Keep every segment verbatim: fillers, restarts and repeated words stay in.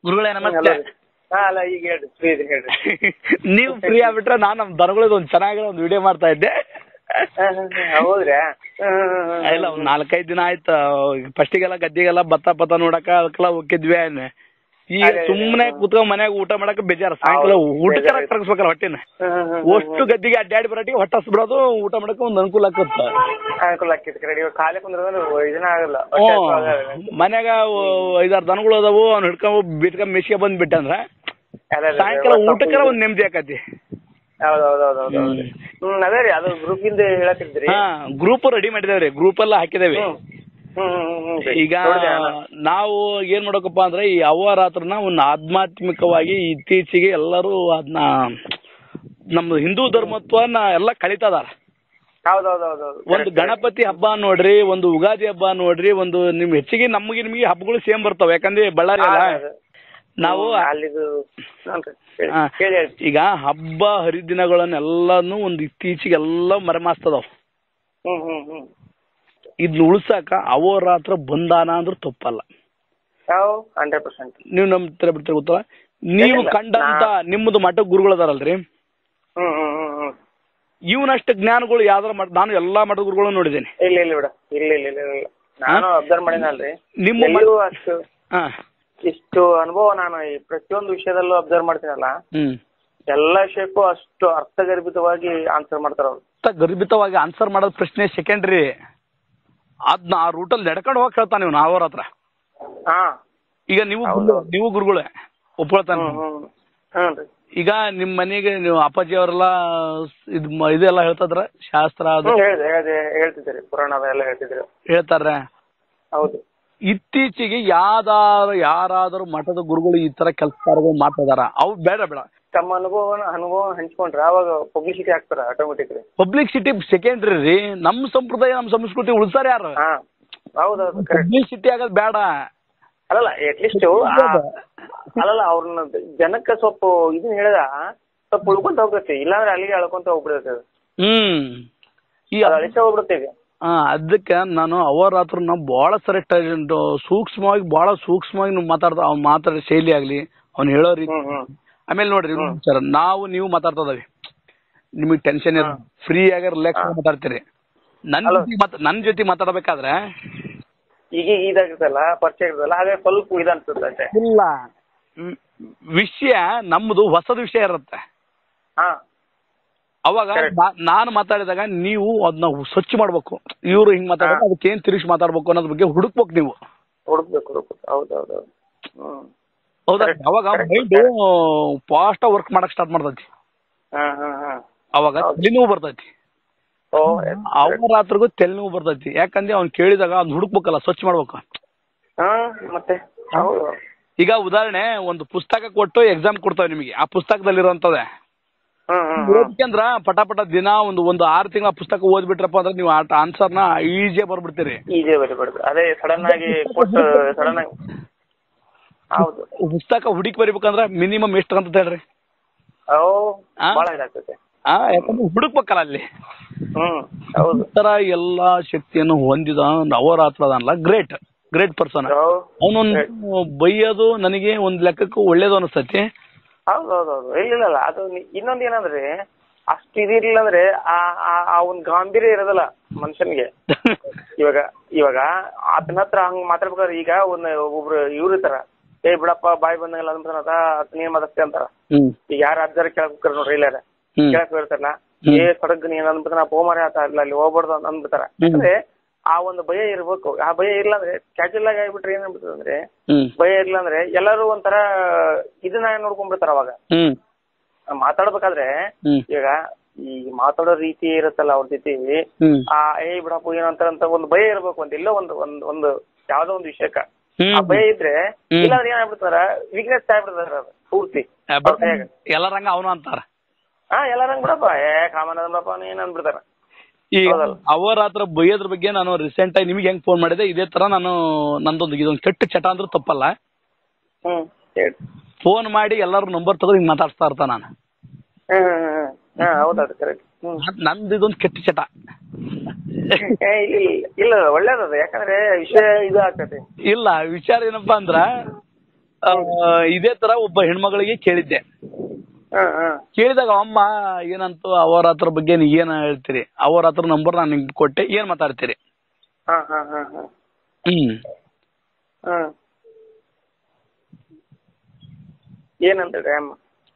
ಗುರುಗಳೇ ನಮಸ್ತೆ. ಹಾ ಅಲ್ಲ ಈಗ ಹೇಳ್ರಿ ಫ್ರೀ ಇದೆ ಹೇಳ್ರಿ. ನೀವು ಫ್ರೀ ಆಗ್ಬಿಟ್ರೆ ನಾನು ನಮ್ಮ ದನಗಳದ್ದು ಒಂದು ಚೆನ್ನಾಗಿರೋ ಒಂದು ವಿಡಿಯೋ ಮಾಡ್ತಾ ಇದ್ದೆ. ಹೌದ್ರಾ? ಇಲ್ಲ ಒಂದ್ ನಾಲ್ಕೈದು ದಿನ ಆಯ್ತು. ಫಸ್ಟಿಗೆಲ್ಲ ಗದ್ದಿಗೆಲ್ಲ ಭತ್ತ ಪತ್ತ ನೋಡಕ ಅದಕ್ಕೆಲ್ಲ ಹೋಗಿದ್ವಿ. ಈಗ ಸುಮ್ಮನೆ ಕೂತ್ಕೊಂಡ್ ಮನ್ಯಾಗ ಊಟ ಮಾಡಕ್ ಬೇಜಾರ. ಸಾಯಂಕಾಲ ಊಟಕ್ಕೆ ತರಗಿಸ್ಬೇಕಲ್ಲ ಹೊಟ್ಟಿನ. ಅಷ್ಟು ಗದ್ದಿಗೆ ಅಡ್ಡಾಡಿ ಬರಟಿ ಹೊಟ್ಟೆ ಹಸ್ಬಿಡೋದು, ಊಟ ಮಾಡಕ್ ಒಂದ್ ಅನುಕೂಲ ಆಕತ್ತ. ಅನುಕೂಲ ಆಕೈತಿ. ಖಾಲಿ ಕುಂದ್ರ ಇದನ್ನ ಆಗಲ್ಲ. ಮನ್ಯಾಗ ಐದಾರು ದನಗಳು ಅದಾವು, ಅವ್ನು ಹಿಡ್ಕೊಂಡ್ ಬಿಟ್ಕೊಂಡ್ ಮೆಸಿಗೆ ಬಂದ್ ಬಿಟ್ಟಂದ್ರ ಸಾಯಂಕಾಲ ಊಟಕ್ಕೆ ಒಂದ್ ನೆಮ್ಮದಿ ಆಕತಿ. ಹೌದೌದೌದೌದು. ಹ್ಮ್ ಅದೇ ರೀ, ಅದು ಗ್ರೂಪ್ ಇಂದ ಹೇಳತ್ತಿದ್ರಿ. ಹಾ ಗ್ರೂಪ್ ರೆಡಿ ಮಾಡಿದೇವ್ರಿ, ಗ್ರೂಪ್ ಎಲ್ಲ ಹಾಕಿದೇವಿ. ಈಗ ನಾವು ಏನ್ ಮಾಡಬೇಕಪ್ಪ ಅಂದ್ರೆ ಈ ಅವ್ವರಾತ್ರನ ಒಂದು ಆಧ್ಯಾತ್ಮಿಕವಾಗಿ ಇತ್ತೀಚೆಗೆ ಎಲ್ಲರೂ ಅದನ್ನ ನಮ್ಮ ಹಿಂದೂ ಧರ್ಮತ್ವನ ಎಲ್ಲ ಕಳೀತದಾರ. ಒಂದು ಗಣಪತಿ ಹಬ್ಬ ನೋಡ್ರಿ, ಒಂದು ಉಗಾದಿ ಹಬ್ಬ ನೋಡ್ರಿ, ಒಂದು ನಿಮ್ ಹೆಚ್ಚಿಗೆ ನಮಗೆ ನಿಮಗೆ ಹಬ್ಬಗಳು ಸೇಮ್ ಬರ್ತಾವ. ಯಾಕಂದ್ರೆ ಬಳ್ಳಾರಿ ಅಲ್ಲ ನಾವು. ಈಗ ಹಬ್ಬ ಹರಿದಿನಗಳನ್ನೆಲ್ಲಾನು ಒಂದು ಇತ್ತೀಚೆಗೆ ಎಲ್ಲ ಮರೆಮಾಸ್ತದಾವ್. ಇದ್ನ ಉಳ್ಸಾಕ ಅಹೋರಾತ್ರ ಬಂದಾನ ಅಂದ್ರೂ ತಪ್ಪಲ್ಲ. ನೀವು ನಂಬ್ತೀರ ಬಿಡ್ತೀರ ಗೊತ್ತಲ್ಲ. ನೀವು ಕಂಡಂತ ನಿಮ್ಮದು ಮಠ ಗುರುಗಳು ಅದಾರಲ್ರಿ, ಇವನಷ್ಟು ಜ್ಞಾನಗಳು ಯಾವ್ದಾರ ಮಠ, ನಾನು ಎಲ್ಲಾ ಮಠದ ಗುರುಗಳು ನೋಡಿದ್ದೇನೆ. ನಿಮ್ಮ ಇಷ್ಟು ಅನುಭವ ನಾನು ಈ ಪ್ರತಿಯೊಂದು ವಿಷಯದಲ್ಲೂ ಅಬ್ಸರ್ವ್ ಮಾಡ್ತೀನಲ್ಲ, ಎಲ್ಲ ವಿಷಯಕ್ಕೂ ಅಷ್ಟು ಅರ್ಥಗರ್ಭಿತವಾಗಿ ಆನ್ಸರ್ ಮಾಡ್ತಾರ ಅವ್ರು. ಅರ್ಥಗರ್ಭಿತವಾಗಿ ಆನ್ಸರ್ ಮಾಡೋದ್ ಪ್ರಶ್ನೆ ಸೆಕೆಂಡ್ರಿ. ಅದ್ನ ಆ ರೂಟಲ್ಲಿ ನಡ್ಕೊಂಡು ಹೋಗಿ ಹೇಳ್ತಾನೆ ನೀವು ಅವ್ರ ಹತ್ರ. ಈಗ ನೀವು ನೀವು ಗುರುಗಳೇ ಒಪ್ಕೊಳ್ತಾನೆ. ಈಗ ನಿಮ್ ಮನೆಗೆ ನೀವು ಅಪ್ಪಾಜಿ ಅವರೆಲ್ಲ ಇದ್ ಇದೆಲ್ಲ ಹೇಳ್ತದ್ರ ಶಾಸ್ತ್ರ ಹೇಳ್ತಿದ್ರಿ, ಪುರಾಣ ಎಲ್ಲ ಹೇಳ್ತಿದ್ರು, ಹೇಳ್ತಾರ. ಹೌದು. ಇತ್ತೀಚೆಗೆ ಯಾವ್ದಾರು ಯಾರಾದರೂ ಮಠದ ಗುರುಗಳು ಈ ತರ ಕೆಲಸ ಮಾತಾದಾರ? ಅವು ಬೇಡ ಬೇಡ, ತಮ್ಮ ಅನುಭವ ಅನುಭವ ಹಂಚ್ಕೊಂಡ್ರೆ ಅವಾಗ ಪಬ್ಲಿಸಿಟಿ ಆಗ್ತಾರ ಆಟೋಮೆಟಿಕ್ಲಿ. ಪಬ್ಲಿಸಿಟಿ ಸೆಕೆಂಡ್ರಿ ರೀ. ನಮ್ಮ ಸಂಪ್ರದಾಯ ನಮ್ಮ ಸಂಸ್ಕೃತಿ ಉಳಿಸಾರ ಯಾರು? ಹೌದೌದು. ಪಬ್ಲಿಸಿಟಿ ಆಗೋದು ಬೇಡ. ಅಲ್ಲಲ್ಲ ಅಟ್ಲೀಸ್ಟ್ ಅಲ್ಲಲ್ಲ ಅವ್ರನ್ನ ಜನಕ್ಕೆ ಸ್ವಲ್ಪ ಇದನ್ನ ಹೇಳಿದ ಸ್ವಲ್ಪ ಉಳ್ಕೊಂತ ಹೋಗ್ತೈತಿ. ಇಲ್ಲಾಂದ್ರೆ ಅಲ್ಲಿಗೆ ಅಳ್ಕೊಂತ ಹೋಗ್ಬಿಡ್ತೈತಿ. ಹ್ಮ್ ಈ ಅಳಿಸ ಹೋಗ್ಬಿಡ್ತೇವೆ. ಹಾ ಅದಕ್ಕೆ ನಾನು ಅವರಾತ್ರ ನಾವು ಬಹಳ ಸರಿ ಸೂಕ್ಷ್ಮವಾಗಿ ಬಹಳ ಸೂಕ್ಷ್ಮವಾಗಿ ಮಾತಾಡ್ತಾ ಅವ್ನು ಮಾತಾಡೋ ಶೈಲಿ ಆಗ್ಲಿ, ಅವ್ನು ಹೇಳೋ ರೀತಿ. ಆಮೇಲೆ ನೋಡ್ರಿ ಸರ್, ನಾವು ನೀವು ಮಾತಾಡ್ತದವಿ, ನಿಮಗ್ ಟೆನ್ಷನ್ ಇರ ಫ್ರೀ ಆಗಿ ರಿಲ್ಯಾಕ್ಸ್ ಮಾತಾಡ್ತೀರಿ. ನನ್ ಜೊತೆ ನನ್ ಜೊತೆ ಮಾತಾಡ್ಬೇಕಾದ್ರೆ ಈಗ ಇದಾಗುತ್ತಲ್ಲ ಪರಿಚಯ ಇರ್ತಲ್ಲ, ಹಾಗೆ ಸ್ವಲ್ಪ ಇದು ಅನ್ಸುತ್ತೆ. ಇಲ್ಲ, ವಿಷಯ ನಮ್ದು ಹೊಸದ ವಿಷಯ ಇರುತ್ತೆ. ಅವಾಗ ನಾನು ಮಾತಾಡಿದಾಗ ನೀವು ಅದನ್ನ ಸ್ವಚ್ಛ ಮಾಡ್ಬೇಕು. ಇವ್ರು ಹಿಂಗ್ ಮಾತಾಡ್ಬೇಕು, ಅದಕ್ಕೆ ಏನ್ ತಿರುಗಿಸಿ ಮಾತಾಡ್ಬೇಕು ಅನ್ನೋದ್ರ ಬಗ್ಗೆ ಹುಡುಕ್ಬೇಕು. ನೀವು ಹುಡುಕ್ಬೇಕು ಹುಡುಕ್ಬೇಕು ಹೌದೌದು. ಹೌದಾ? ಅವಾಗ ಮೈಂಡ್ ಫಾಸ್ಟ್ ವರ್ಕ್ ಮಾಡಕ್ ಸ್ಟಾರ್ಟ್ ಮಾಡ್ತೈತಿ. ಅವಾಗ ತಲೆನೋವು ಬರ್ತೈತಿ. ಅವರಾತ್ರಿಗೂ ತಲೆನೋವು ಬರ್ತೈತಿ. ಯಾಕಂದ್ರೆ ಅವ್ನು ಕೇಳಿದಾಗ ಅವ್ನು ಹುಡುಕ್ಬೇಕಲ್ಲ, ಸ್ವಚ್ಛ ಮಾಡ್ಬೇಕು. ಮತ್ತೆ ಈಗ ಉದಾಹರಣೆ, ಒಂದು ಪುಸ್ತಕ ಕೊಟ್ಟು ಎಕ್ಸಾಮ್ ಕೊಡ್ತಾವೆ ನಿಮಗೆ. ಆ ಪುಸ್ತಕದಲ್ಲಿರೋಂಥದ್ದೇ ಓದ್ಕಂದ್ರ ಪಟ ಪಟ ದಿನ ಒಂದು ಒಂದು ಆರು ತಿಂಗಳ ಪುಸ್ತಕ ಓದ್ಬಿಟ್ರಪ್ಪ ಅಂದ್ರೆ ನೀವು ಆನ್ಸರ್ನ ಈಜಿಯಾಗಿ ಬರ್ಬಿಡ್ತೀರಿ. ಈಜಿಯಾಗಿ ಬರ್ಬಿಡ್ತೀರಿ. ಅದೇ ಸಡನ್ ಆಗಿ ಕೊಟ್ಟು ಸಡನ್ ಆಗಿ ಹೌದು. ಪುಸ್ತಕ ಹುಡುಕಿ ಬರಿಬೇಕಂದ್ರ ಮಿನಿಮಮ್ ಎಷ್ಟು ಅಂತ ಹೇಳ್ರಿ? ಆ ಯಾಕಂದ್ರೆ ಹುಡುಕ್ಬೇಕಲ್ಲ ಅಲ್ಲಿ. ಈ ತರ ಎಲ್ಲಾ ಶಕ್ತಿಯನ್ನು ಹೊಂದಿದ ಅವರಾತ್ರ ಅದಲ್ಲ, ಗ್ರೇಟ್ ಗ್ರೇಟ್ ಪರ್ಸನ್. ಅವನೊಂದು ಬೈಯೋದು ನನಗೆ ಒಂದ್ ಲೆಕ್ಕಕ್ಕೂ ಒಳ್ಳೇದು ಅನಿಸ್ತೈತಿ. ಹೌದೌದೌದು. ಇಲ್ಲ ಅದು ಇನ್ನೊಂದ್ ಏನಂದ್ರೆ, ಅಷ್ಟು ಇದಿರ್ಲಿಲ್ಲ ಅಂದ್ರೆ ಆ ಒಂದ್ ಗಾಂಭೀರ್ಯ ಇರೋದಲ್ಲ ಮನುಷ್ಯನಿಗೆ. ಇವಾಗ ಇವಾಗ ಆತನ ಹತ್ರ ಹಂಗ್ ಮಾತಾಡ್ಬೇಕಾದ್ರೆ ಈಗ ಒಂದ್ ಒಬ್ರು ಇವ್ರ ಇರ್ತಾರ, ಏ ಬಿಡಪ್ಪ ಬಾಯ್ ಬಂದಂಗಲ್ಲ ಅಂತಾರ, ನೀನ್ ಮಾತಾಡ್ತಿ ಅಂತಾರ. ಈಗ ಯಾರ ಅಜ್ಜಾರ ಕೇಳಕ್ ಹೋಗ್ತಾರ ನೋಡ್ರಿ, ಇಲ್ಲಾರ ಕೇಳಕ್ ಇರ್ತಾರಲ್ಲ, ಏ ಸಡಗ್ ನೀನ್ ಅಂದ್ಬಿಡ್ತಾನ ಪೋಮಾರ ಆತ ಇಲ್ಲ ಅಲ್ಲಿ ಹೋಗ್ಬಾರ್ದು ಅಂದ್ಬಿಡ್ತಾರ. ಅಂದ್ರೆ ಆ ಒಂದು ಭಯ ಇರ್ಬೇಕು. ಆ ಭಯ ಇಲ್ಲ ಅಂದ್ರೆ ಕ್ಯಾಜುವಲ್ ಆಗಿ ಆಗ್ಬಿಟ್ರೆ ಏನ್ ಅನ್ಬಿಡ್ತದೆ ಅಂದ್ರೆ, ಭಯ ಇಲ್ಲ ಅಂದ್ರೆ ಎಲ್ಲರೂ ಒಂಥರ ಇದನ್ನ ನೋಡ್ಕೊಂಡ್ಬಿಡ್ತಾರ. ಅವಾಗ ಮಾತಾಡ್ಬೇಕಾದ್ರೆ ಈಗ ಈ ಮಾತಾಡೋ ರೀತಿ ಇರುತ್ತಲ್ಲ ಅವ್ರ ಜೊತೆ, ಆ ಏ ಬಿಡಪ್ಪ ಏನಂತಾರಂತ ಒಂದು ಭಯ ಇರ್ಬೇಕು. ಒಂದ್ ಇಲ್ಲ ಒಂದು ಒಂದ್ ಒಂದು ಯಾವ್ದೋ ಒಂದು ವಿಷಯಕ್ಕ ಆ ಭಯ ಇದ್ರೆ, ಇಲ್ಲಾಂದ್ರೆ ಏನಾಗ್ಬಿಡ್ತಾರ ವೀಕ್ನೆಸ್ ಆಗ್ಬಿಡ್ತಾರ ಅದು ಪೂರ್ತಿ ಎಲ್ಲರಂಗ ಅವನು ಅಂತಾರ. ಹಾ ಎಲ್ಲರಂಗ್ ಬಿಡಪ್ಪ ಏ ಕಾಮನ್ ಬಿಡಪ್ಪ ಏನ್ ಅಂದ್ಬಿಡ್ತಾರ. ಈಗ ಅವರಾತ್ರ ಬೈಯೋದ್ರ ಬಗ್ಗೆ ನಾನು ರೀಸೆಂಟ್ ಆಗಿ ನಿಮ್ಗೆ ಹೆಂಗ್ ಫೋನ್ ಮಾಡಿದೆ, ಇದೇ ತರ ನಾನು ನಂದೊಂದು ಇದೊಂದು ಕೆಟ್ಟ ಚಟ ಅಂದ್ರೂ ತಪ್ಪಲ್ಲ. ಫೋನ್ ಮಾಡಿ ಎಲ್ಲಾರು ನಂಬರ್ ತಗೊಂಡು ಹಿಂಗ್ ಮಾತಾಡ್ಸ್ತಾ ಇರ್ತ ನಾನು. ನಂದು ಇದೊಂದು ಕೆಟ್ಟ ಚಟ. ಇಲ್ಲ ಒಳ್ಳೇದದ, ಯಾಕಂದ್ರೆ ವಿಷಯ ಇದು ಆಗ್ತದೆ. ಇಲ್ಲ ವಿಚಾರ ಏನಪ್ಪಾ ಅಂದ್ರ, ಇದೇ ತರ ಒಬ್ಬ ಹೆಣ್ಮಗಳಿಗೆ ಕೇಳಿದ್ದೆ. ಹಾ ಹಾ ಕೇಳಿದಾಗ ಅಮ್ಮ ಏನಂತು ಅವರ ಹತ್ರ ಬಗ್ಗೆ ನೀ ಏನ್ ಹೇಳ್ತೀರಿ, ಅವರ ಹತ್ರ ನಂಬರ್ ನಾನು ನಿಮ್ಗೆ ಕೊಟ್ಟೆ, ಏನ್ ಮಾತಾಡ್ತೀರಿ? ಹಾ ಹಾ ಹಾ ಹಾ ಹ್ಮ್ ಹಾ ಏನಂತೇಳಿ ಅಮ್ಮ?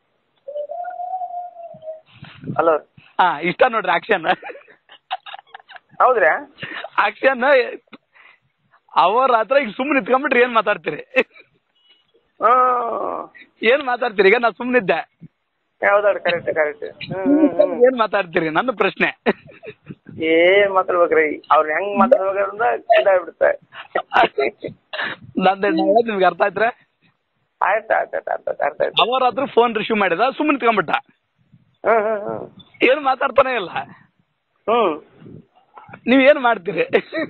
ಹಲೋ. ಹಾ ಇಷ್ಟ ನೋಡ್ರಿ ಆಕ್ಷನ್. ಹೌದ್ರಾ? ಆಕ್ಷನ್ ಅವರ ಹತ್ರ ಈಗ ಸುಮ್ಮನೆ ನಿಂತ್ಕೊಂಡ್ಬಿಟ್ರಿ ಏನ್ ಮಾತಾಡ್ತೀರಿ? ಏನ್ ಮಾತಾಡ್ತೀರಿ? ಈಗ ನಾ ಸುಮ್ಮನಿದ್ದೆ. ಹೌದೌದು, ಕರೆಕ್ಟ್ ಕರೆಕ್ಟ್. ಏನ್ ಮಾತಾಡ್ತೀರಿ ನನ್ನ ಪ್ರಶ್ನೆ. ಏನ್ ಮಾತಾಡ್ಬೇಕ್ರಿ, ಅವ್ರ ಹೆಂಗ್ ಮಾತಾಡ್ಬೇಕಂದ್ರ ಇದಾಗ್ಬಿಡುತ್ತೆ. ನಂದು ನಿಮ್ಗೆ ಅರ್ಥ ಆಯ್ತ್ರೆ? ಆಯ್ತು ಆಯ್ತು ಆಯ್ತು ಅರ್ಥ ಆಯ್ತು. ಅವರ ಹತ್ರ ಫೋನ್ ರಿಸೀವ್ ಮಾಡಿದ, ಸುಮ್ಮನೆ ನಿಂತ್ಕೊಂಡ್ಬಿಟ್ಟ. ಹ್ಮ್ ಹ್ಮ್ ಹ್ಮ್ ಏನ್ ಮಾತಾಡ್ತಾನೆ ಇಲ್ಲ. ಹ್ಮ್ ನೀವ್ ಏನ್ ಮಾಡ್ತೀರಿ?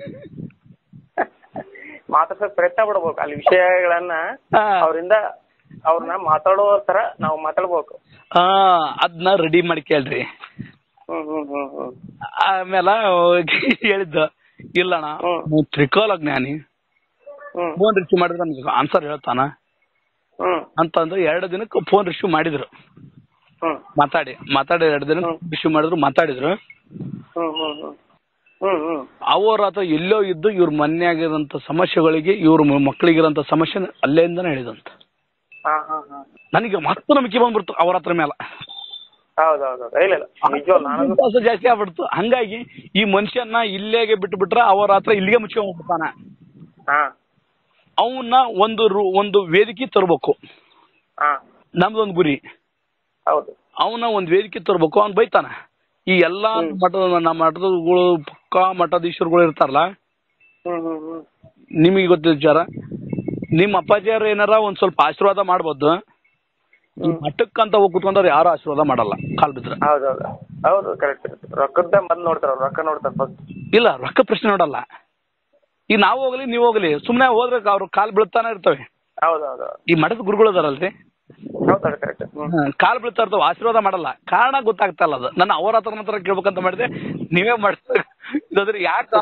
ಮಾತಾಡ್ಸಕ್ ಪ್ರಯತ್ನ ಪಡ್ಬೇಕು ಅಲ್ಲಿ ವಿಷಯಗಳನ್ನ, ಅವರಿಂದ ಅವ್ರನ್ನ ಮಾತಾಡೋ ತರ ನಾವು ಮಾತಾಡ್ಬೇಕು. ಹಾ ಅದನ್ನ ರೆಡಿ ಮಾಡಿ ಕೇಳ್ರಿ. ಹ್ಮ್ ಹ್ಮ್ ಹ್ಮ್ ಹ್ಮ್ ಆಮೇಲೆ ಹೇಳಿದ್ದು, ಇಲ್ಲಣ್ಣ ತ್ರಿಕಾಲ ಜ್ಞಾನಿ, ಫೋನ್ ರಿಸೀವ್ ಮಾಡಿದ್ರೆ ನಮ್ಗೆ ಆನ್ಸರ್ ಹೇಳ್ತಾನ ಅಂತಂದ್ರೆ ಎರಡು ದಿನಕ್ಕೆ ಫೋನ್ ರಿಸೀವ್ ಮಾಡಿದ್ರು. ಮಾತಾಡಿ ಮಾತಾಡಿ ಎರಡು ದಿನ ರಿಸೀವ್ ಮಾಡಿದ್ರು, ಮಾತಾಡಿದ್ರು. ಅವ್ರ ಹತ್ರ ಎಲ್ಲೋ ಇದ್ದು ಇವ್ರ ಮನೆಯಾಗಿರೋಂಥ ಸಮಸ್ಯೆಗಳಿಗೆ ಇವ್ರ ಮಕ್ಕಳಿಗಿರೋಂಥ ಸಮಸ್ಯೆ ಅಲ್ಲೇಂದಾನೆ ಹೇಳಿದಂತ. ನನಗೆ ಮತ್ತೆ ನಂಬಿಕೆ ಬಂದ್ಬಿಡ್ತು ಅವ್ರ ಹತ್ರ ಮೇಲೆ. ಜಾಸ್ತಿ ಆಗ್ಬಿಡ್ತು. ಹಂಗಾಗಿ ಈ ಮನುಷ್ಯನ ಇಲ್ಲೇಗೆ ಬಿಟ್ಟು ಬಿಟ್ರೆ ಅವ್ರ ಹತ್ರ ಇಲ್ಲಿಗೆ ಮುಚ್ಕೊಂಡ್ ಹೋಗ್ಬಿಡ್ತಾನ. ಅವನ್ನ ಒಂದು ಒಂದು ವೇದಿಕೆ ತರಬೇಕು, ನಮ್ದೊಂದು ಗುರಿ. ಅವನ ಒಂದು ವೇದಿಕೆ ತರಬೇಕು. ಅವ್ನು ಬೈತಾನ. ಈ ಎಲ್ಲಾ ಮಠ ನಮ್ಮ ಮಠದಗಳು ಪಕ್ಕ ಮಠಾಧೀಶರುಗಳು ಇರ್ತಾರಲ್ಲ, ನಿಮಗೆ ಗೊತ್ತಿದ್ದ ವಿಚಾರ, ನಿಮ್ಮ ಅಪ್ಪಾಜಿಯವ್ರು ಏನಾರ ಒಂದ್ ಸ್ವಲ್ಪ ಆಶೀರ್ವಾದ ಮಾಡ್ಬೋದು. ಮಠಕ್ಕಂತ ಹೋಗಿ ಕುತ್ಕೊಂಡವ್ರು ಯಾರು ಆಶೀರ್ವಾದ ಮಾಡಲ್ಲ ಕಾಲ್ ಬಿದ್ರೆ. ರೊಕ್ಕದ ಬಂದ್ ನೋಡ್ತಾರ, ರೊಕ್ಕ ನೋಡ್ತಾರ. ಇಲ್ಲ, ರೊಕ್ಕ ಪ್ರಶ್ನೆ ನೋಡಲ್ಲ. ಈಗ ನಾವು ಹೋಗ್ಲಿ ನೀವು ಹೋಗ್ಲಿ ಸುಮ್ನೆ ಹೋದ್ರೆ ಅವ್ರು ಕಾಲ್ ಬೀಳ್ತಾನೆ ಇರ್ತವೆ. ಈ ಮಠದ ಗುರುಗಳು ಅದಾರಲ್ರಿ, ಕಾಲ್ ಬೀಳ್ತಾ ಇರ್ತಾವ, ಆಶೀರ್ವಾದ ಮಾಡಲ್ಲ. ಕಾರಣ ಗೊತ್ತಾಗ್ತಾ ಇಲ್ಲ. ಅದು ನನ್ನ ಅವ್ರ ಹತ್ರ ಮಾತ್ರ ಕೇಳ್ಬೇಕಂತ ಮಾಡಿದೆ, ನೀವೇ ಮಾಡ್ತಾರೆ. ಇದಾದ್ರೆ ಯಾಕೆ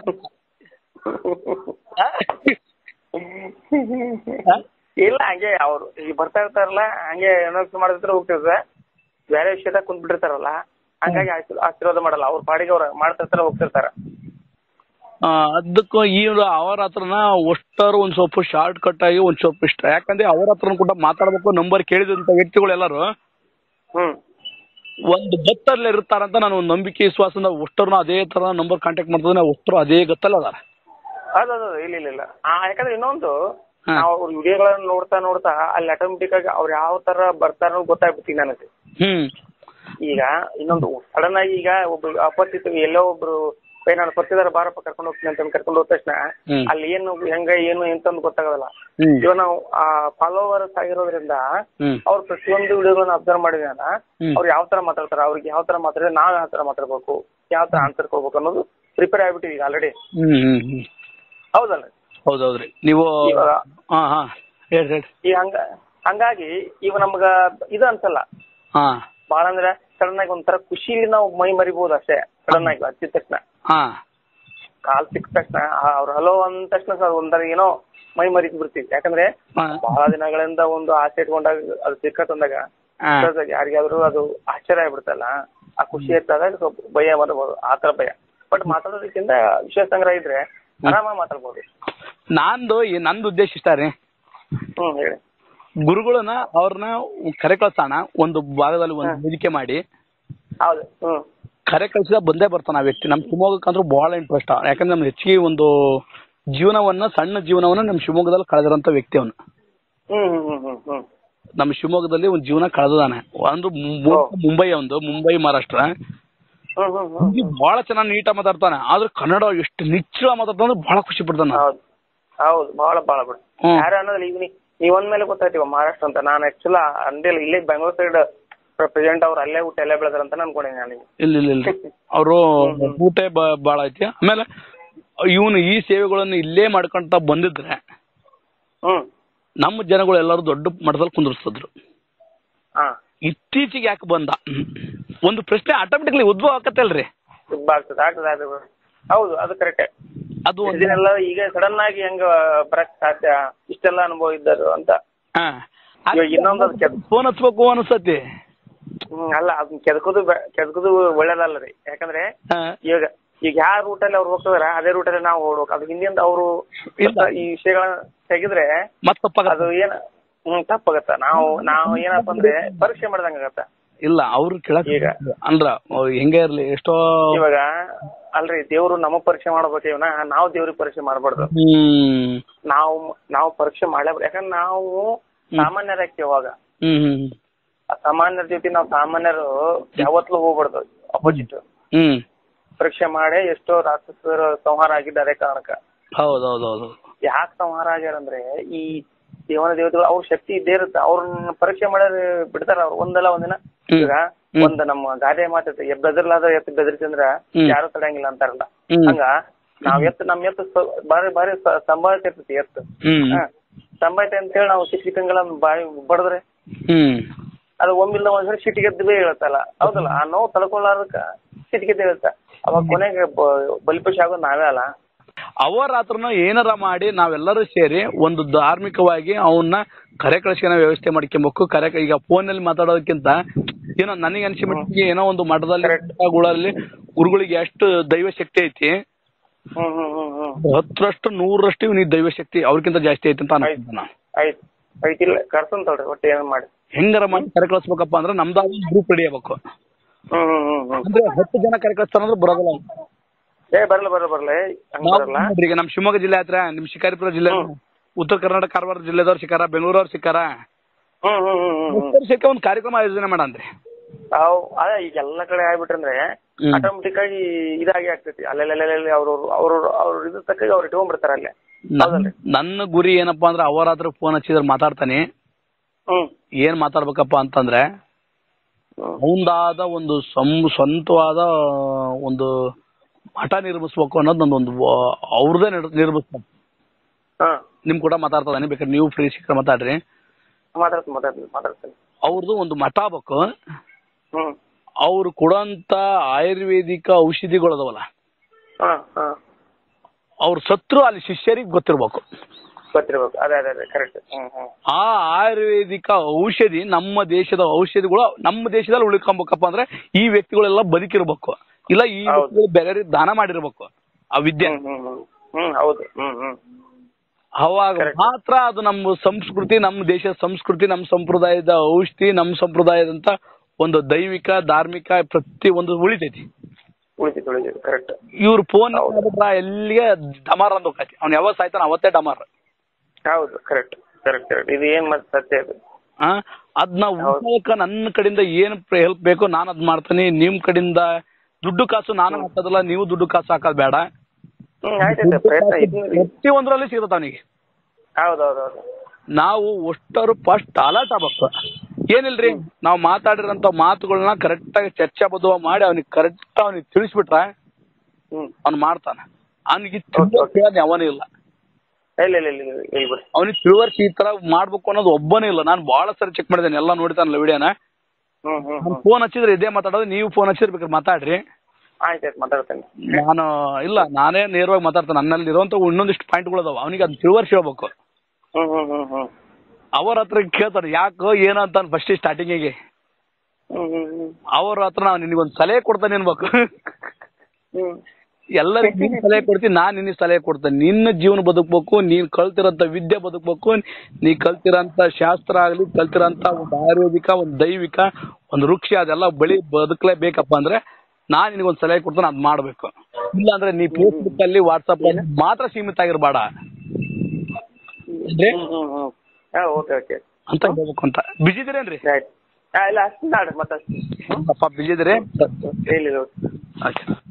ಇಲ್ಲ, ಹಂಗೆ ಅವ್ರು ಈಗ ಬರ್ತಾ ಇರ್ತಾರಲ್ಲ, ಹಂಗೆ ಏನೋ ಮಾಡಿದ್ರೆ ಹೋಗ್ತಿರ್ತಾರೆ, ಬೇರೆ ವಿಷಯದಾಗ ಕುಂತ್ ಬಿಟ್ಟಿರ್ತಾರಲ್ಲ, ಹಂಗಾಗಿ ಆಶೀರ್ವಾದ ಮಾಡಲ್ಲ. ಅವ್ರ ಪಾಡಿಗೆ ಅವ್ರ ಮಾಡ್ತಿರ್ತಾರ, ಹೋಗ್ತಿರ್ತಾರ. ಅದಕ್ಕೂ ಈ ಅವರ ಹತ್ರನ ಅಷ್ಟಾರು ಒಂದ್ ಸ್ವಲ್ಪ ಶಾರ್ಟ್ ಕಟ್ ಆಗಿ ಒಂದ್ ಸ್ವಲ್ಪ ಇಷ್ಟ. ಯಾಕಂದ್ರೆ ಅವ್ರ ಹತ್ರ ಕೂಡ ಮಾತಾಡ್ಬೇಕು. ನಂಬರ್ ಕೇಳಿದಂತ ವ್ಯಕ್ತಿಗಳೆಲ್ಲರೂ ಒಂದು ಗತ್ತಲ್ಲಿ ಇರ್ತಾರಂತ ನಾನು ಒಂದು ನಂಬಿಕೆ ವಿಶ್ವಾಸದಿಂದ ಅಷ್ಟರ್ನ ಅದೇ ತರ ನಂಬರ್ ಕಾಂಟ್ಯಾಕ್ಟ್ ಮಾಡ್ತದೆ. ಅಷ್ಟರು ಅದೇ ಗತ್ತಲ್ಲ ಅದಾರ. ಅದ ಇಲ್ಲ ಇಲ್ಲ ಇಲ್ಲ ಯಾಕಂದ್ರೆ ಇನ್ನೊಂದು ನಾವು ಅವ್ರ ವಿಡಿಯೋಗಳನ್ನ ನೋಡ್ತಾ ನೋಡ್ತಾ ಅಲ್ಲಿ ಆಟೋಮೆಟಿಕ್ ಆಗಿ ಅವ್ರು ಯಾವ ತರ ಬರ್ತಾರ ಗೊತ್ತಾಗ್ಬಿಡ್ತೀನಿ ನನಗೆ. ಹ್ಮ್ ಈಗ ಇನ್ನೊಂದು ಸಡನ್ ಆಗಿ ಈಗ ಒಬ್ರು ಅಪರಿಚಿತ ಎಲ್ಲೋ ಒಬ್ರು ನಾನು ಪತ್ತಿದಾರ ಬಾರಪ್ಪ ಕರ್ಕೊಂಡು ಹೋಗ್ತೀನಿ ಅಂತ ಕರ್ಕೊಂಡು ಹೋದ ತಕ್ಷಣ ಅಲ್ಲಿ ಏನು ಹೆಂಗ ಏನು ಎಂತಂದು ಗೊತ್ತಾಗೋದಲ್ಲ. ಇವಾಗ ನಾವು ಆ ಫಾಲೋವರ್ಸ್ ಆಗಿರೋದ್ರಿಂದ ಅವ್ರ ಪ್ರತಿಯೊಂದು ವಿಡಿಯೋಗಳನ್ನ ಅಬ್ಸರ್ವ್ ಮಾಡಿದಾಗ ಅವ್ರು ಯಾವ ತರ ಮಾತಾಡ್ತಾರ, ಅವ್ರಿಗೆ ಯಾವ ತರ ಮಾತಾಡಿದ್ರೆ ನಾವ್ ಯಾವ ತರ ಮಾತಾಡ್ಬೇಕು, ಯಾವ ತರ ಆನ್ಸರ್ ಕೊಡ್ಬೇಕು ಅನ್ನೋದು ಪ್ರಿಪೇರ್ ಆಗ್ಬಿಟ್ಟಿವಿ ಈಗ ಆಲ್ರೆಡಿ. ಹೌದಲ್ಲ? ಹೌದೌದ್ರಿ. ನೀವು ಈ ಹಂಗ ಹಂಗಾಗಿ ಇವ ನಮ್ಗ ಇದು ಅನ್ಸಲ್ಲ ಬಾಳ. ಅಂದ್ರೆ ಸಡನ್ ಆಗಿ ಒಂಥರ ಖುಷಿಲಿ ನಾವು ಮೈ ಮರಿಬಹುದು ಅಷ್ಟೇ. ಸಡನ್ ಆಗಿ ಹಚ್ಚಿದ ತಕ್ಷಣ ಕಾಲ್ ಸಿಕ್ಕ ತಕ್ಷಣ ಅವ್ರ ಹಲೋ ಅಂದ ತಕ್ಷಣ ಸರ್ ಒಂಥರ ಏನೋ ಮೈ ಮರಿತು ಬಿಡ್ತೀವಿ. ಯಾಕಂದ್ರೆ ಬಹಳ ದಿನಗಳಿಂದ ಒಂದು ಆಸೆ ಇಟ್ಕೊಂಡಾಗ ಅದು ಸಿಕ್ಕತ್ತಂದಾಗ ಯಾರಿಗಾದ್ರು ಅದು ಆಶ್ಚರ್ಯ ಆಗ್ಬಿಡ್ತಲ್ಲ, ಆ ಖುಷಿ ಇರ್ತಾಗ ಸ್ವಲ್ಪ ಭಯ ಬರಬಹುದು, ಆತರ ಭಯ. ಬಟ್ ಮಾತಾಡೋದಕ್ಕಿಂತ ವಿಷಯ ಸಂಗ್ರಹ ಇದ್ರೆ ಆರಾಮಾಗಿ ಮಾತಾಡ್ಬೋದು. ನಂದು ನಂದು ಉದ್ದೇಶ ಇಷ್ಟ ರೀ. ಹ್ಮ್ ಹೇಳಿ. ಗುರುಗಳನ್ನ ಅವ್ರನ್ನ ಕರೆ ಕಳ್ಸೋಣ, ಒಂದು ಭಾಗದಲ್ಲಿ ಒಂದು ವೇದಿಕೆ ಮಾಡಿ. ಹೌದು. ಹ್ಮ್ ಕರೆ ಕಳ್ಸಿದ ಬಂದೇ ಬರ್ತಾನ ಆ ವ್ಯಕ್ತಿ. ನಮ್ ಶಿವಮೊಗ್ಗಕ್ಕಂದ್ರೂ ಬಹಳ ಇಂಟ್ರೆಸ್ಟ್. ಯಾಕಂದ್ರೆ ನಮ್ ಹೆಚ್ಚಿಗೆ ಒಂದು ಜೀವನವನ್ನ ಸಣ್ಣ ಜೀವನವನ್ನ ನಮ್ ಶಿವಮೊಗ್ಗದಲ್ಲಿ ಕಳೆದಿರೋಂಥ ವ್ಯಕ್ತಿ ಅವನು. ನಮ್ಮ ಶಿವಮೊಗ್ಗದಲ್ಲಿ ಒಂದು ಜೀವನ ಕಳೆದಾನೆ. ಒಂದು ಮುಂಬೈ, ಒಂದು ಮುಂಬೈ ಮಹಾರಾಷ್ಟ್ರ. ಬಹಳ ಚೆನ್ನಾಗಿ ನೀಟಾಗಿ ಮಾತಾಡ್ತಾನೆ. ಆದ್ರೆ ಕನ್ನಡ ಎಷ್ಟು ನಿಚ್ಚಳ ಮಾತಾಡ್ತಾನೆ, ಬಹಳ ಖುಷಿ ಪಡ್ತಾನೆ. ಹೌದು, ಬಹಳ ಬಹಳ ಬಿಡ. ಯಾರು ಅನ್ನೋದಿಲ್ಲ. ಈಗ ನೀವ್ ಒಂದ್ಮೇಲೆ ಗೊತ್ತಾಯ್ತೀವ ಮಹಾರಾಷ್ಟ್ರ ಅಂತ. ನಾನು ಆಕ್ಚುಲ್ ಅಂದಿಲ್ಲ, ಇಲ್ಲೇ ಬೆಂಗಳೂರು ಸೈಡ್ ಪ್ರೆಸೆಂಟ್ ಅವ್ರು ಅಲ್ಲೇ ಊಟ ಅಲ್ಲೇ ಬೆಳೆದಾರ ಅಂತ ಅನ್ಕೊಂಡೆ ನಾನು. ಇಲ್ಲ ಇಲ್ಲ ಇಲ್ಲ, ಅವರು ಊಟ ಬಾಳ ಐತಿ. ಆಮೇಲೆ ಇವನು ಈ ಸೇವೆಗಳನ್ನು ಇಲ್ಲೇ ಮಾಡ್ಕೊಂತ ಬಂದಿದ್ರೆ ನಮ್ಮ ಜನಗಳು ಎಲ್ಲರೂ ದೊಡ್ಡ ಮಟ್ಟದಲ್ಲಿ ಕುಂದಿರ್ಸ್ತಿದ್ರು. ಇತ್ತೀಚೆಗೆ ಯಾಕೆ ಬಂದ ಒಂದು ಪ್ರಶ್ನೆ ಆಟೋಮೆಟಿಕ್ಲಿ ಉದ್ಭವ ಆಕತ್ತಲ್ರಿ. ಹೌದು, ಅದು ಕರೆಕ್ಟ್. ಅದು ಇದನ್ನೆಲ್ಲ ಈಗ ಸಡನ್ ಆಗಿ ಹೆಂಗ ಬರಕ್ ಸಾಧ್ಯ, ಇಷ್ಟೆಲ್ಲ ಅನುಭವ ಇದ್ದರು ಅಂತ ಹಾ ಇವಾಗ ಇನ್ನೊಂದು ಅದು ಕೆದ್ ಫೋನ್ ಹಚ್ಬೇಕು ಅನಿಸ್ತತಿ. ಹ್ಮ್ ಅಲ್ಲ ಅದನ್ನ ಕೆದಕೋದು ಕೆದಕೋದು ಒಳ್ಳೇದಲ್ಲ ರೀ. ಯಾಕಂದ್ರೆ ಹಾ ಇವಾಗ ಈಗ ಯಾವ ರೂಟಲ್ಲಿ ಅವ್ರು ಹೋಗ್ತದಾರ ಅದೇ ರೂಟಲ್ಲಿ ನಾವು ಹೋಗ್ಬೇಕು. ಅದು ಹಿಂದಿಂದ ಅವರು ಈ ವಿಷಯಗಳನ್ನ ತೆಗೆದ್ರೆ ಮತ್ತ ಅದು ಏನ ಹ್ಮ್ ತಪ್ಪಾಗತ್ತ. ನಾವು ನಾವು ಏನಪ್ಪ ಅಂದ್ರೆ ಪರೀಕ್ಷೆ ಮಾಡ್ದಂಗ ಆಗತ್ತ. ಇಲ್ಲ ಅವ್ರು ಕೇಳಕ್ ಈಗ ಅಂದ್ರ ಹೆಂಗೆ ಇರ್ಲಿ ಎಷ್ಟೋ ಇವಾಗ ಅಲ್ರಿ ದೇವ್ರು ನಮಗ್ ಪರೀಕ್ಷೆ ಮಾಡ್ಬೇಕು. ಇವನ ನಾವು ದೇವ್ರಿಗೆ ಪರೀಕ್ಷೆ ಮಾಡ್ಬಾರ್ದು. ಹ್ಮ್ ನಾವು ನಾವು ಪರೀಕ್ಷೆ ಮಾಡ್ಲೇಬೇಕು. ಯಾಕಂದ್ರೆ ನಾವು ಸಾಮಾನ್ಯರ ಅವಾಗ ಹ್ಮ್ ಸಾಮಾನ್ಯರ ಜೊತೆ ನಾವು ಸಾಮಾನ್ಯರು ಯಾವತ್ತೂ ಹೋಗ್ಬಾರ್ದು. ಅಪೋಸಿಟ್ ಹ್ಮ್ ಪರೀಕ್ಷೆ ಮಾಡಿ ಎಷ್ಟೋ ರಾಕ್ಷಸರು ಸಂಹಾರ ಆಗಿದ್ದಾರೆ ಕಾರಣಕ್ಕ. ಹೌದೌದೌದು. ಯಾಕೆ ಸಂಹಾರ ಆಗ್ಯಾರಂದ್ರೆ ಈ ದೇವನ ದೇವತೆಗಳು ಅವ್ರ ಶಕ್ತಿ ಇದ್ದೇ ಇರುತ್ತೆ. ಅವ್ರನ್ನ ಪರೀಕ್ಷೆ ಮಾಡೋದು ಬಿಡ್ತಾರ ಅವ್ರು ಒಂದಲ್ಲ ಒಂದಿನ. ಈಗ ಒಂದ್ ನಮ್ಮ ಗಾದೆ ಮಾತೈತೆ, ಬೆದರ್ಲಾದ ಎತ್ತು ಬೆದರಿಸಂದ್ರ ಯಾರು ತಡೆಯಂಗಿಲ್ಲ ಅಂತಾರಲ್ಲ. ಹಂಗ ನಾವ್ ಎತ್ತು ನಮ್ ಎತ್ತು ಬಾರಿ ಬಾರಿ ಸಂಭಾವಿತ ಇರ್ತೈತಿ ಎತ್ತು. ಸಂಭಾವಿತ ಅಂತೇಳಿ ನಾವು ಸಿಕ್ಕ ಸಿಕ್ಕಂಗೆಲ್ಲ ಬಾಯಿ ಬಡದ್ರೆ ಅದು ಒಮ್ಮಿಲ್ಲ ಒಂದ್ಸರಿ ಸಿಟ್ಟಿಗೆದ್ದು ಬೇ ಹೇಳತ್ತಲ್ಲ. ಹೌದಲ್ಲ, ಆ ನೋವು ತಡ್ಕೊಳ್ಳಾರಕ್ಕ ಸಿಟ್ಟಿಗೆದ್ದು ಹೇಳುತ್ತ. ಅವಾಗ ಕೊನೆಗೆ ಬಲಿಪಶು ಆಗೋದು ನಾವೇ ಅಲ್ಲ. ಅವರಾತ್ರನು ಏನಾರ ಮಾಡಿ ನಾವೆಲ್ಲರೂ ಸೇರಿ ಒಂದು ಧಾರ್ಮಿಕವಾಗಿ ಅವನ್ನ ಕರೆ ಕಳಿಸ್ಕೊಳೋ ವ್ಯವಸ್ಥೆ ಮಾಡ್ಕೊಬೇಕು. ಕರೆ ಈಗ ಫೋನ್ ನಲ್ಲಿ ಮಾತಾಡೋದಕ್ಕಿಂತ ಏನೋ ನನಗೆ ಅನ್ಸಿ ಮಟ್ಟಿಗೆ ಏನೋ ಒಂದು ಮಠದಲ್ಲಿ ಗುರುಗಳಿಗೆ ಎಷ್ಟು ದೈವ ಶಕ್ತಿ ಐತಿ, ಹತ್ತರಷ್ಟು ನೂರರಷ್ಟು ಇವ್ನಿಗೆ ದೈವ ಶಕ್ತಿ ಅವ್ರಿಗಿಂತ ಜಾಸ್ತಿ ಐತಿ ಅಂತ ಅನ್ಕೊಂತಾನ. ಹೆಂಗಾರ ಮಾಡಿ ಕರೆ ಕಳಿಸ್ಬೇಕಪ್ಪ ಅಂದ್ರೆ ನಮ್ದಾದ ಗ್ರೂಪ್ ರೆಡಿ ಆಗ್ಬೇಕು. ಅಂದ್ರೆ ಹತ್ತು ಜನ ಕರೆ ಕಳಿಸ್ತಾರ ಅಂದ್ರೆ ಬರೋದಿಲ್ಲ. ಏ ಬರಲ್ಲ ಬರಲ್ಲ ಬರಲ್ಲ. ಈಗ ನಮ್ ಶಿವಮೊಗ್ಗ ಜಿಲ್ಲೆ ಹತ್ರ ನಿಮ್ ಶಿಕಾರಿಪುರ ಜಿಲ್ಲೆ, ಉತ್ತರ ಕರ್ನಾಟಕ ಕಾರವಾರ ಜಿಲ್ಲೆದವ್ರು ಸಿಕ್ಕಾರ, ಬೆಂಗಳೂರವ್ರು ಸಿಕ್ಕಾರ, ಸಿಕ್ಕ ಒಂದು ಕಾರ್ಯಕ್ರಮ ಆಯೋಜನೆ ಮಾಡಂದ್ರಿ. ಅದೇ ಈಗ ಎಲ್ಲ ಕಡೆ ಆಗ್ಬಿಟ್ರಂದ್ರೆ ಆಟೋಮೆಟಿಕ್ ಆಗಿ ಇದಾಗಿ ಆಗ್ತೈತಿ. ಅಲ್ಲೆಲ್ಲ ಅವ್ರು ಅವ್ರು ಅವ್ರ ಇದ್ರ ತಕ್ಕ ಅವ್ರು ಇಟ್ಕೊಂಡ್ಬಿಡ್ತಾರ ಅಲ್ಲೇ. ನನ್ನ ಗುರಿ ಏನಪ್ಪಾ ಅಂದ್ರೆ ಅವರಾದ್ರೂ ಫೋನ್ ಹಚ್ಚಿದ್ರೆ ಮಾತಾಡ್ತಾನೆ. ಏನ್ ಮಾತಾಡ್ಬೇಕಪ್ಪ ಅಂತಂದ್ರೆ ಅವಂದಾದ ಒಂದು ಸ್ವಂತವಾದ ಒಂದು ಮಠ ನಿರ್ಮಿಸ್ಬೇಕು ಅನ್ನೋದು ನಂದೊಂದು ಅವ್ರದೇ ನಿರ್ಮಿಸ್ತಾರೆ. ನಿಮ್ ಕೂಡ ಮಾತಾಡ್ತದಾನೆ, ಬೇಕಾದ್ರೆ ನೀವು ಫ್ರೀ ಸಿಕ್ಕರೆ ಮಾತಾಡ್ರಿ. ಅವ್ರದ್ದು ಒಂದು ಮಠ ಬೇಕು. ಅವ್ರು ಕೊಡೋಂತ ಆಯುರ್ವೇದಿಕ ಔಷಧಿಗಳು ಅದಾವಲ್ಲ, ಅವ್ರ ಸತ್ರು ಅಲ್ಲಿ ಶಿಷ್ಯರಿಗೆ ಗೊತ್ತಿರ್ಬೇಕು. ಆ ಆಯುರ್ವೇದಿಕ ಔಷಧಿ ನಮ್ಮ ದೇಶದ ಔಷಧಿಗಳು ನಮ್ಮ ದೇಶದಲ್ಲಿ ಉಳ್ಕೊಬೇಕಪ್ಪ ಅಂದ್ರೆ ಈ ವ್ಯಕ್ತಿಗಳೆಲ್ಲ ಬದುಕಿರ್ಬೇಕು. ಇಲ್ಲ ಈ ವ್ಯಕ್ತಿಗಳು ಬೇರೆ ದಾನ ಮಾಡಿರ್ಬೇಕು ಆ ವಿದ್ಯೆ. ಅವಾಗ ಮಾತ್ರ ಅದು ನಮ್ಮ ಸಂಸ್ಕೃತಿ, ನಮ್ಮ ದೇಶದ ಸಂಸ್ಕೃತಿ, ನಮ್ಮ ಸಂಪ್ರದಾಯದ ಔಷಧಿ, ನಮ್ಮ ಸಂಪ್ರದಾಯದಂತ ಒಂದು ದೈವಿಕ ಧಾರ್ಮಿಕ ಪ್ರತಿ ಒಂದು ಉಳಿತೈತಿ. ಇವ್ರು ಫೋನ್ ಎಲ್ಲಿಗೆ ಡಮಾರ್ ಅಂತ ಹೋಗ್ತಿ, ಅವ್ನು ಯಾವಾಗ ಸಾಯ್ತಾನ ಅವತ್ತೇ ಡಮಾರ್. ಹೌದು, ಕರೆಕ್ಟ್ ಕರೆಕ್ಟ್ ಕರೆಕ್ಟ್. ಇದು ಏನ್ ಮತ್ತೆ ಸತ್ಯ ಇದು. ಅದ್ನ ಉಪಯೋಗ ನನ್ನ ಕಡೆಯಿಂದ ಏನ್ ಹೆಲ್ಪ್ ಬೇಕೋ ನಾನು ಅದ್ ಮಾಡ್ತೀನಿ. ನಿಮ್ ಕಡೆಯಿಂದ ದುಡ್ಡು ಕಾಸು ನಾನು ಹಾಕೋದಿಲ್ಲ, ನೀವು ದುಡ್ಡು ಕಾಸು ಹಾಕೋದ್ ಬೇಡ. ಪ್ರತಿ ಒಂದ್ರಲ್ಲಿ ಸಿಗುತ್ತೆ ಅವನಿಗೆ. ಹೌದೌದೌದು. ನಾವು ಅಷ್ಟರು ಫಸ್ಟ್ ಅಲರ್ಟ್ ಆಗ್ಬೇಕು. ಏನಿಲ್ರಿ, ನಾವು ಮಾತಾಡಿರೋಂಥ ಮಾತುಗಳನ್ನ ಕರೆಕ್ಟ್ ಆಗಿ ಚರ್ಚಾಬದ್ಧ ಮಾಡಿ ಅವ್ನಿಗೆ ಕರೆಕ್ಟ್ ಅವ್ನಿಗೆ ತಿಳಿಸ್ಬಿಟ್ರ ಅವ್ನು ಮಾಡ್ತಾನ. ಅವ್ನಿಗೆ ಕೇಳೋದು ಯಾವನೂ ಇಲ್ಲ. ಅವ್ನಿಗೆ ತಿಳುವಳಿಕೆ ಈ ತರ ಮಾಡ್ಬೇಕು ಅನ್ನೋದು ಒಬ್ಬನೇ ಇಲ್ಲ. ನಾನು ಬಹಳ ಸರಿ ಚೆಕ್ ಮಾಡಿದ್ದೇನೆ, ಎಲ್ಲ ನೋಡ್ತಾನಲ್ಲ ವಿಡಿಯೋನ. ಫೋನ್ ಹಚ್ಚಿದ್ರೆ ಇದೇ ಮಾತಾಡೋದು, ನೀವು ಫೋನ್ ಹಚ್ಚಿದ್ರೆ ಬೇಕಾದ್ರೆ ಮಾತಾಡ್ರಿ. ನಾನು ಇಲ್ಲ, ನಾನೇ ನೇರವಾಗಿ ಮಾತಾಡ್ತೇನೆ. ನನ್ನಲ್ಲಿ ಇರುವಂತ ಇನ್ನೊಂದಿಷ್ಟು ಪಾಯಿಂಟ್ಗಳು ಅದಾವ, ಅವನಿಗೆ ಅದನ್ನ ತಿಳುವಳಿಕೆ ಹೇಳ್ಬೇಕು. ಅವ್ರ ಹತ್ರ ಕೇಳ್ತಾನೆ ಯಾಕೋ ಏನೋ ಅಂತ ಫಸ್ಟ್ ಸ್ಟಾರ್ಟಿಂಗಿಗೆ. ಅವ್ರ ಹತ್ರ ನಾವು ನಿನಗೊಂದು ಸಲಹೆ ಕೊಡ್ತಾನೆ ಅನ್ಬೇಕು. ಎಲ್ಲರಿಗೂ ಸಲಹೆ ಕೊಡ್ತೀನಿ, ನಾನ್ ನಿನಗೆ ಸಲಹೆ ಕೊಡ್ತೇನೆ. ನಿನ್ನ ಜೀವನ ಬದುಕಬೇಕು, ನೀನ್ ಕಲ್ತಿರೋಂಥ ವಿದ್ಯೆ ಬದುಕಬೇಕು, ನೀ ಕಲ್ತಿರೋಂಥ ಶಾಸ್ತ್ರ ಆಗ್ಲಿ, ಕಲ್ತಿರೋಂಥ ಒಂದು ಆಯುರ್ವೇದಿಕ, ಒಂದು ದೈವಿಕ, ಒಂದು ವೃಕ್ಷ ಅದೆಲ್ಲ ಬಳಿ ಬದುಕಲೇಬೇಕಪ್ಪ ಅಂದ್ರೆ ನಾನ್ ನಿನಗೊಂದು ಸಲಹೆ ಕೊಡ್ತೇನೆ, ಅದ್ ಮಾಡ್ಬೇಕು. ಇಲ್ಲ ಅಂದ್ರೆ ನೀ ಫೇಸ್ಬುಕ್ ಅಲ್ಲಿ ವಾಟ್ಸಪ್ ಅಲ್ಲಿ ಮಾತ್ರ ಸೀಮಿತ ಆಗಿರ್ಬೇಡ ಅಂತ ಹೇಳ್ಬೇಕು. ಅಂತ ಬಿಜಿ ಇದೀರೇನ್ರಿ? ಇಲ್ಲ ಅಷ್ಟು ಮತ್ತೆ ಬಿಜಿ ಇದೀರಿ? ಹೇಳಿ.